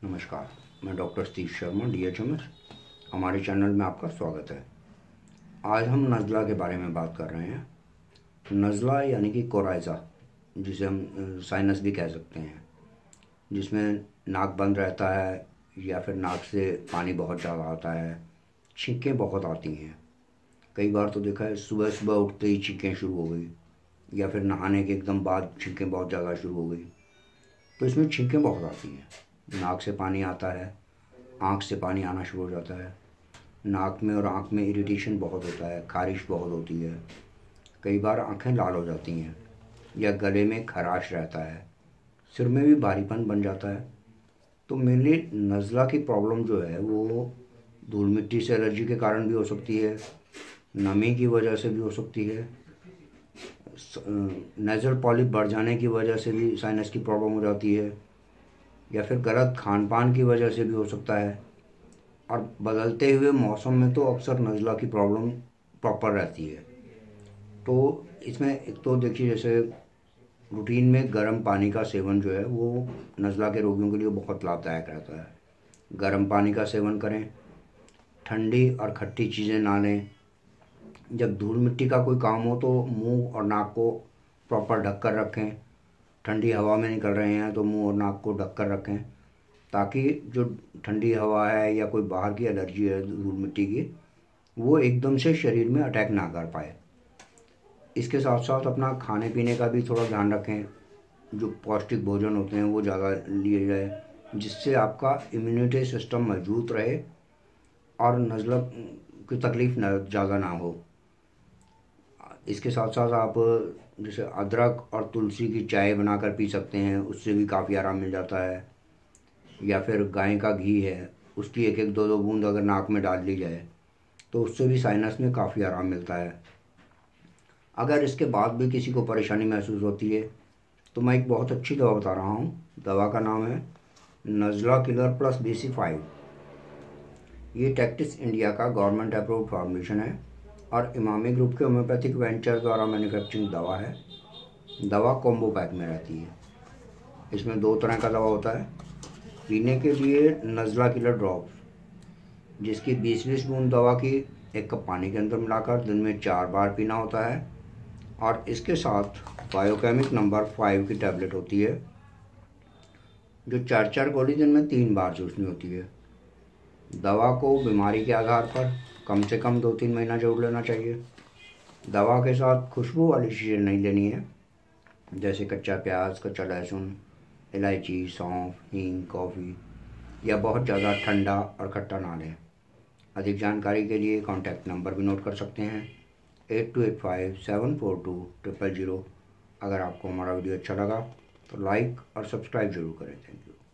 नमस्कार, मैं doctor Satish Sharma DHMS। हमारे चैनल में आपका स्वागत है। आज हम नज़ला के बारे में बात कर रहे हैं। नज़ला यानी कि कोराइज़ा, जिसे हम साइनस भी कह सकते हैं, जिसमें नाक बंद रहता है या फिर नाक से पानी बहुत ज़्यादा आता है, छींकें बहुत आती हैं। कई बार तो देखा है सुबह सुबह उठते ही छींकें शुरू हो गई, या फिर नहाने के एकदम बाद छींकें बहुत ज़्यादा शुरू हो गई। तो इसमें छींकें बहुत आती हैं, नाक से पानी आता है, आँख से पानी आना शुरू हो जाता है, नाक में और आँख में इरिटेशन बहुत होता है, खारिश बहुत होती है, कई बार आँखें लाल हो जाती हैं या गले में खराश रहता है, सिर में भी भारीपन बन जाता है। तो मेनली नज़ला की प्रॉब्लम जो है वो धूल मिट्टी से एलर्जी के कारण भी हो सकती है, नमी की वजह से भी हो सकती है, नेज़ल पॉलिप बढ़ जाने की वजह से भी साइनस की प्रॉब्लम हो जाती है, या फिर गलत खान पान की वजह से भी हो सकता है। और बदलते हुए मौसम में तो अक्सर नज़ला की प्रॉब्लम प्रॉपर रहती है। तो इसमें एक तो देखिए, जैसे रूटीन में गर्म पानी का सेवन जो है वो नज़ला के रोगियों के लिए बहुत लाभदायक रहता है। गर्म पानी का सेवन करें, ठंडी और खट्टी चीज़ें ना लें। जब धूल मिट्टी का कोई काम हो तो मुंह और नाक को प्रॉपर ढक कर रखें। ठंडी हवा में निकल रहे हैं तो मुंह और नाक को ढक कर रखें, ताकि जो ठंडी हवा है या कोई बाहर की एलर्जी है धूल मिट्टी की, वो एकदम से शरीर में अटैक ना कर पाए। इसके साथ साथ अपना खाने पीने का भी थोड़ा ध्यान रखें। जो पौष्टिक भोजन होते हैं वो ज़्यादा लिए जाए, जिससे आपका इम्यूनिटी सिस्टम मजबूत रहे और नज़ला की तकलीफ़ ज़्यादा ना हो। इसके साथ साथ आप जैसे अदरक और तुलसी की चाय बनाकर पी सकते हैं, उससे भी काफ़ी आराम मिल जाता है। या फिर गाय का घी है, उसकी एक एक दो दो बूंद अगर नाक में डाल ली जाए तो उससे भी साइनस में काफ़ी आराम मिलता है। अगर इसके बाद भी किसी को परेशानी महसूस होती है तो मैं एक बहुत अच्छी दवा बता रहा हूँ। दवा का नाम है नज़ला किलर प्लस BC5। ये टेक्टिस इंडिया का गवर्नमेंट अप्रूव्ड फॉर्मुलेशन है और इमामी ग्रुप के होम्योपैथिक वेंचर द्वारा मैन्युफैक्चरिंग दवा है। दवा कॉम्बो पैक में रहती है। इसमें 2 तरह का दवा होता है। पीने के लिए नज़ला किलर ड्रॉप्स, जिसकी 20-20 बूंद दवा की 1 कप पानी के अंदर मिलाकर दिन में 4 बार पीना होता है। और इसके साथ बायोकेमिक नंबर 5 की टैबलेट होती है, जो 4-4 गोली दिन में 3 बार चूसनी होती है। दवा को बीमारी के आधार पर कम से कम 2-3 महीना जरूर लेना चाहिए। दवा के साथ खुशबू वाली चीज़ें नहीं लेनी है, जैसे कच्चा प्याज, कच्चा लहसुन, इलायची, सौंफ, हींग, कॉफ़ी, या बहुत ज़्यादा ठंडा और खट्टा ना लें। अधिक जानकारी के लिए कॉन्टैक्ट नंबर भी नोट कर सकते हैं, 8285742000। अगर आपको हमारा वीडियो अच्छा लगा तो लाइक और सब्सक्राइब जरूर करें। Thank you.